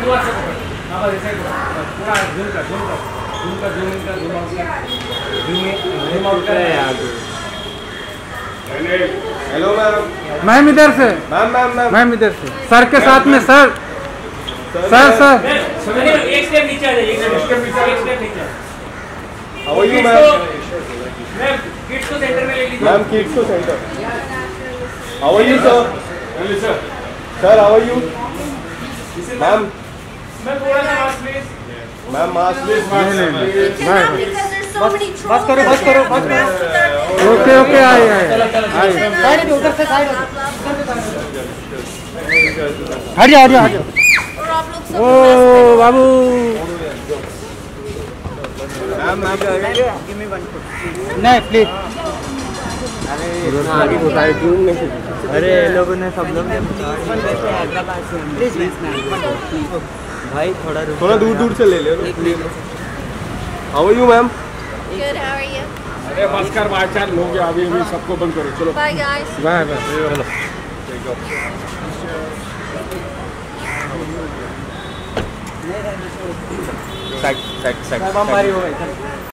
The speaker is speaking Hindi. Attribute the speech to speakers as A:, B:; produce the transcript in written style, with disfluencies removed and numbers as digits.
A: पूरा झूम कर
B: हेलो मैम।
C: मैम इधर से, मैम इधर से, सर के साथ में सर। सर
A: एक स्टेप नीचे आ जाइए, एक स्टेप नीचे।
B: How are you ma'am?
A: Ma'am kids को सेंटर में ले लीजिए।
B: मैम किड्स को centre. How are you sir? Sir how are you? Ma'am
A: थोड़ा सा mask please.
B: Ma'am mask please.
C: बस करो। ओके आइए। हट जाओ। ओ बाबू।
B: मैम
C: नहीं प्लीज।
D: अरे लोगों ने सब लोग भाई
B: थोड़ा दूर से ले लो। How are you ma'am?
E: Good, how are you?
A: अरे बस कर बात हो गया, अभी सबको बंद करो। चलो
E: Bye guys.
C: बाय।
B: साइड